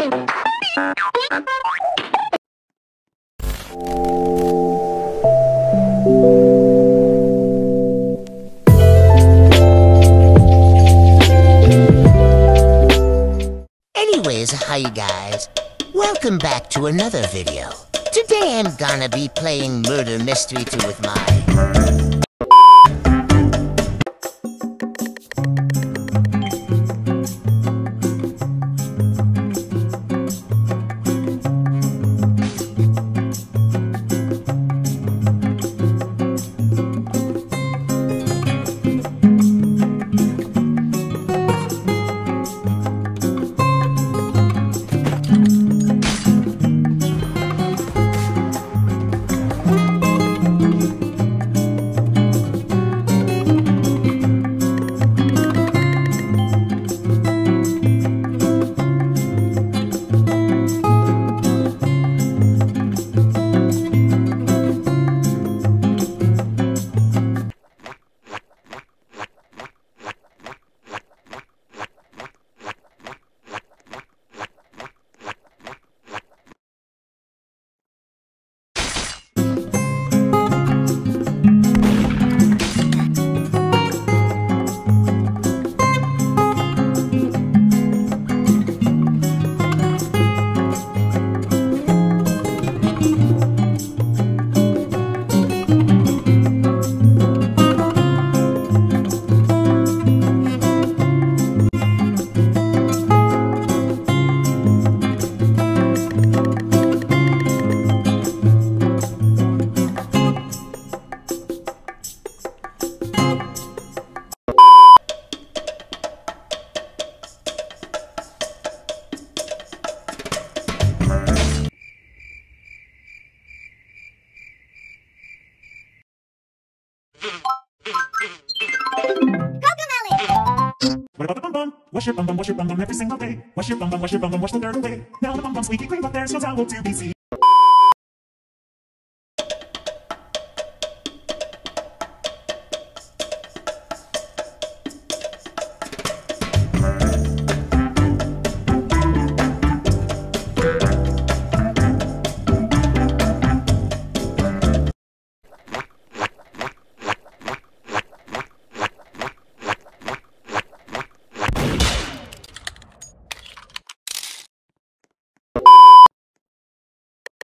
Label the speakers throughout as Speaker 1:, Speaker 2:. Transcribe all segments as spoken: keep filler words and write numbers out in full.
Speaker 1: Anyways, hi guys. Welcome back to another video. Today I'm gonna be playing Murder Mystery two with my...
Speaker 2: What about the bum bum? Wash your bum bum, wash your bum bum every single day. Wash your bum bum, wash your bum bum, wash the dirt away. Now the bum bum squeaky clean, but there's no towel to be seen.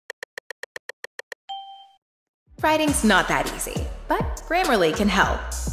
Speaker 3: Writing's not that easy, but Grammarly can help.